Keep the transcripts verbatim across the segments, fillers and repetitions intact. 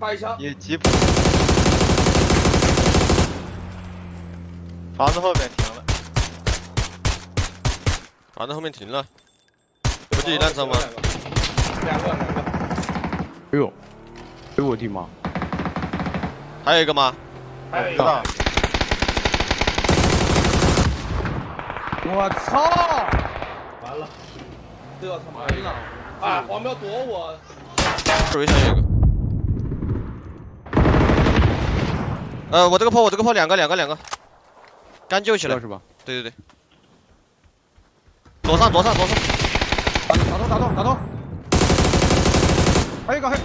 开一枪。 也吉普。房子后面停了。 房子后面停了。不就一辆车吗？ 两个，两个。 哎呦，哎呦我的妈！ 还有一个吗？ 还有一个。 我操！ 完了，这他妈的！啊，黄标躲我。 手上有一个。呃，我这个破，我这个破，两个，两个，两个。刚救起来是吧？ 对对对。左上，左上，左上。 打头，打头，打头。还有一个，还有。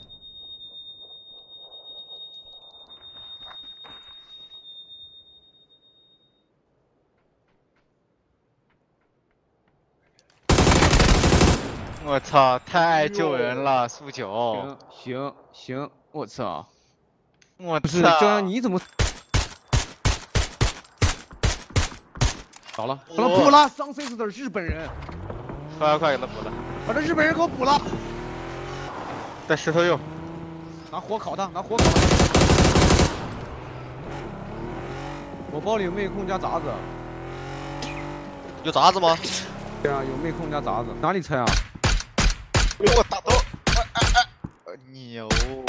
我操，太爱救人了，速九。 行行行，我操！ 我不是，这样你怎么？倒了，把他补了，桑 C 的日本人。 快快给他补了， 把这日本人给我补了。 在石头右， 拿火烤他，拿火烤他。我包里有妹控加杂子。 有杂子吗？ 对啊，有妹控加杂子。哪里拆啊？ 我打头，哎哎哎，牛！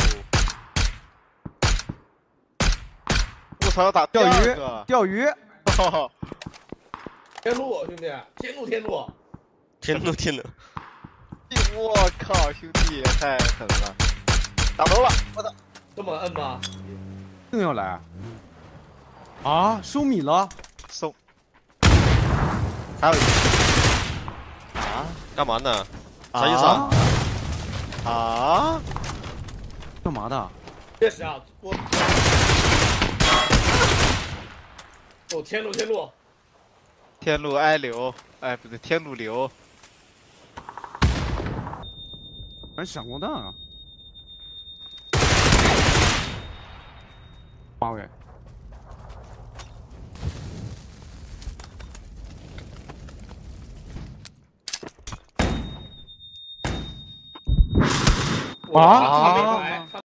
我操，要打钓鱼， 个钓鱼。 天路，兄弟，天路，天路， 天路，天路。 我靠，兄弟太狠了！打头了，我操！ 这么摁吗？ 正要来。啊，收米了。 收。还有一个。啊？ 干嘛呢？啥意思啊？ 啊？ 干嘛的？ 确实啊，我。哦，天路，天路。 天路哀流，哎，不对，天路流。 还闪光弹啊！八位。 啊！